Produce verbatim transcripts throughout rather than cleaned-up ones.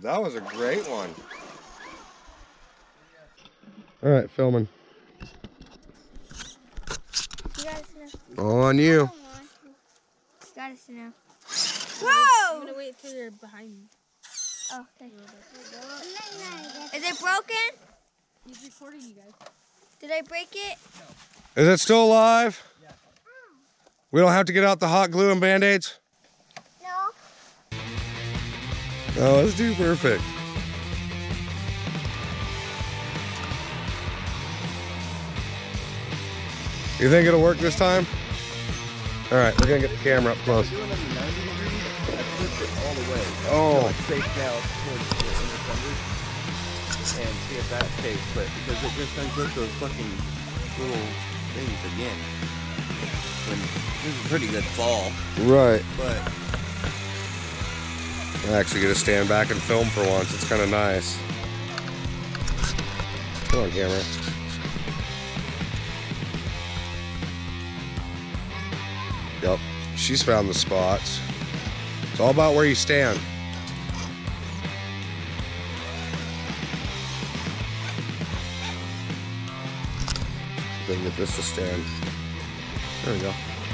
That was a great one. All right, filming. You gotta snow. On you. I don't want to. You gotta snow. Whoa! I'm gonna wait till you're behind me. Oh, okay. Is it broken? He's recording you guys. Did I break it? Is it still alive? Yeah. We don't have to get out the hot glue and Band-Aids? No. Oh, let's do perfect. You think it'll work this time? All right, we're gonna get the camera up close. Doing it in ninety degrees, I flipped it all the way. Oh. So it's safe now towards the underfenders and see if that stays put, because it just unclipped those fucking little things again. When this is a pretty good fall, Right. but I'm actually gonna stand back and film for once. It's kind of nice. Come on, camera. Yep, she's found the spots. It's all about where you stand. Then get this to stand. There we go.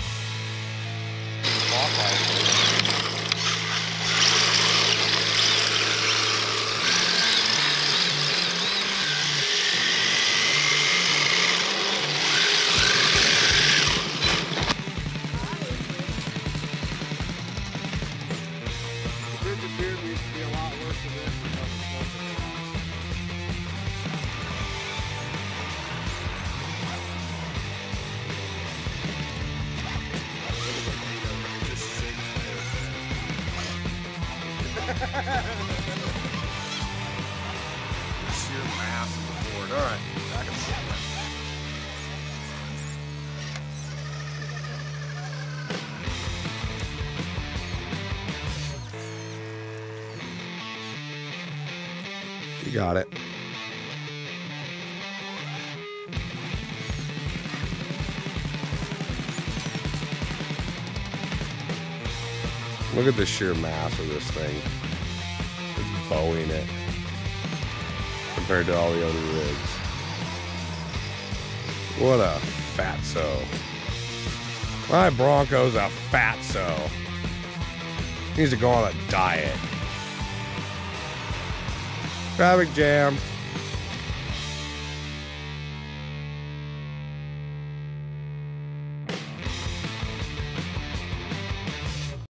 Sheer mass of the board. All right, back and forth. You got it. Look at the sheer mass of this thing. It's bowing it compared to all the other rigs. What a fatso. My Bronco's a fatso. He needs to go on a diet. Traffic jam.